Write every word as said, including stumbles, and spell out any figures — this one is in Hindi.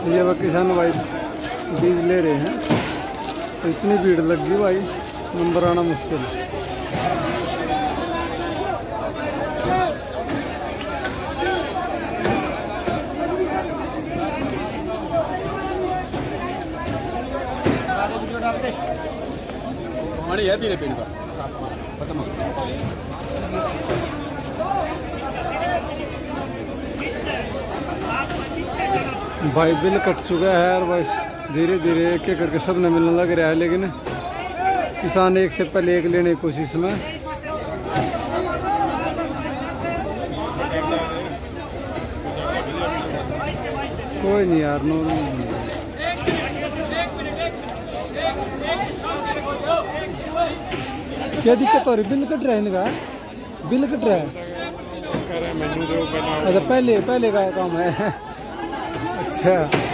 ये वह किसान भाई बीज ले रहे हैं, तो इतनी भीड़ लग गई भाई, नंबर आना मुश्किल है। है भी पेड़ का खत्म। भाई बिल कट चुका है और बस धीरे धीरे एक एक करके सब ने मिलने लग रहा है, लेकिन किसान एक से पहले एक लेने की कोशिश में। कोई नहीं यार, नो क्या दिक्कत हो रही? बिल कट रहा है इनका, बिल कट रहा है। अच्छा पहले पहले का काम है। अच्छा